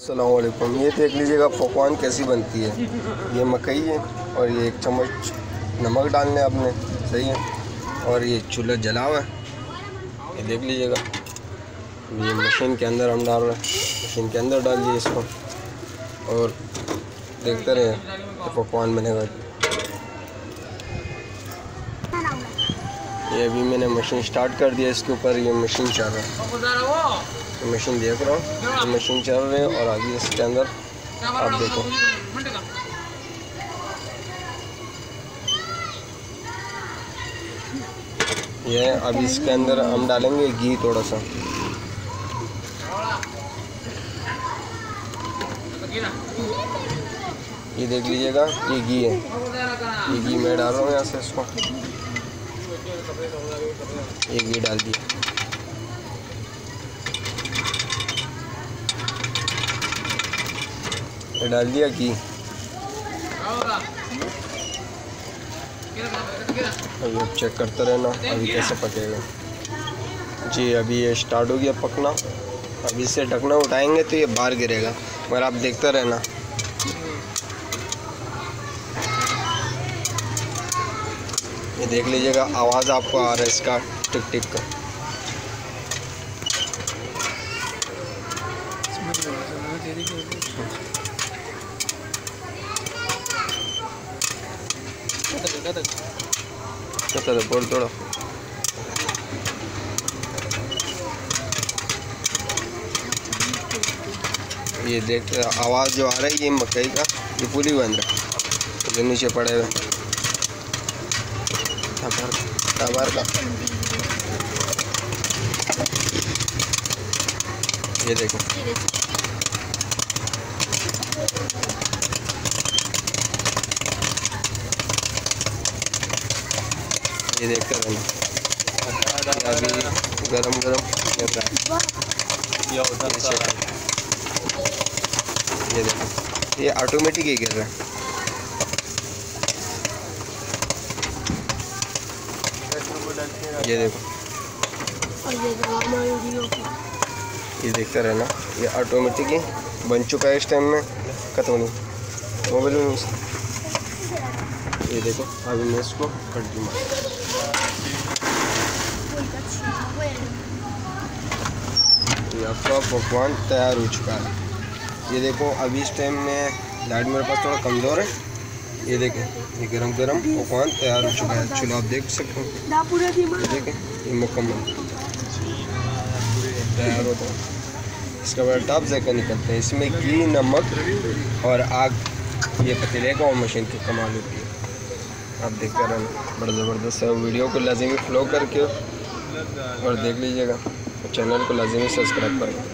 अस्सलाम वालेकुम। ये देख लीजिएगा पकवान कैसी बनती है। ये मकई है और ये 1 चम्मच नमक डालने आपने, सही है। और ये चूल्हा जला हुआ है, ये देख लीजिएगा। ये मशीन के अंदर हम डाल रहे हैं, मशीन के अंदर डाल दिए इसको और देखते रहे तो पकवान बनेगा। ये अभी मैंने मशीन स्टार्ट कर दिया, इसके ऊपर ये मशीन चल रहा है, मशीन देख रहा हूँ, तो मशीन चल रही है और आगे इसके अंदर आप देखो ये अभी इसके अंदर हम डालेंगे घी थोड़ा सा। ये देख लीजिएगा, ये घी है, ये घी मैं डाल रहा हूँ यहाँ से इसको, ये घी डाल दिया। डाल दिया घी। अभी चेक करते रहना अभी कैसे पकेगा। जी अभी ये स्टार्ट हो गया पकना। अभी इससे ढकना उठाएंगे तो ये बाहर गिरेगा, मगर आप देखते रहना। ये देख लीजिएगा, आवाज़ आपको आ रहा है इसका टिक टिक का। बोल थोड़ा ये देख आवाज़ जो आ रहा है, ये मकई का ये पूरी बन रहा है, जो नीचे पड़े हुए टाबर का। ये देखो ये देखते रहना, अभी गरम गरम कर रहा है। ये देखो, ये ऑटोमेटिक ही गिर रहा है। ये देखो, ये देखते रहना, ये ऑटोमेटिक ही बन चुका है। इस टाइम में खत्म नहीं मोबाइल में। ये देखो अभी मैं इसको कंटिन्यू ये आपका पकवान तैयार हो चुका है। ये देखो अभी इस टाइम में लाइट मेरे पास थोड़ा कमज़ोर है। ये देखें, ये गरम गरम पकवान तैयार हो चुका है। चलो आप देख सकते हो, ये देखें, ये मुकम्मल तैयार होता है। इसका बड़ा टॉप जायका निकलता है। इसमें घी, नमक और आग, ये पतीले का और मशीन की कमाल होती है। आप देखते रहना, बड़ा ज़बरदस्त है। वीडियो को लाजमी फॉलो करके और देख लीजिएगा, चैनल को लाजमी सब्सक्राइब करें।